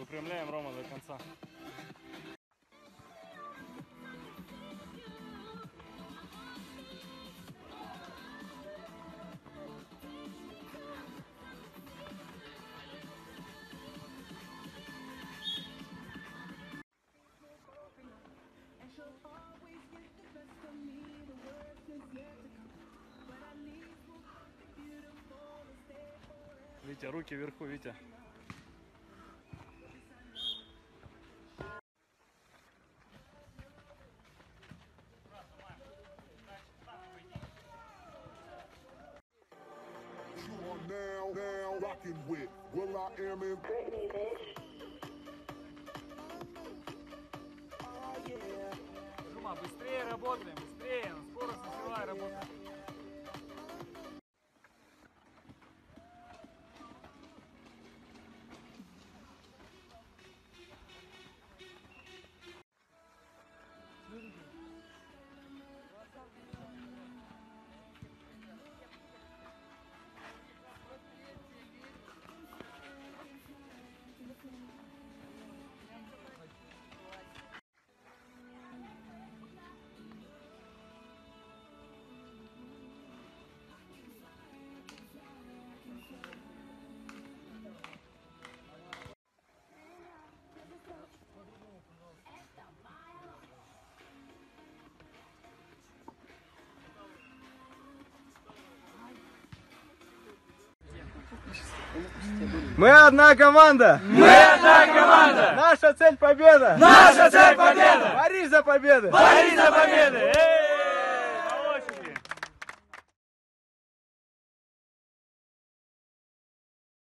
выпрямляем, Рома, до конца. Витя, руки вверху, Витя. Жума, быстрее работаем, быстрее, скорость усиливай, работаем. Мы одна команда! Мы одна команда! Наша цель победа! Наша цель победа! Борись за победу! Борись за победу!